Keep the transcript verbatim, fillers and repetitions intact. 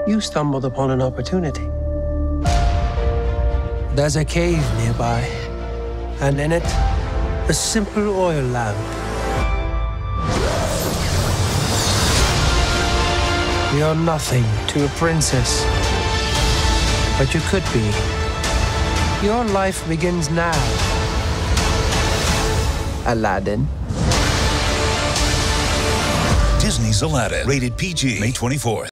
you stumbled upon an opportunity. There's a cave nearby, and in it, a simple oil lamp. You're nothing to a princess, but you could be. Your life begins now, Aladdin. Disney's Aladdin, rated P G, May twenty-fourth.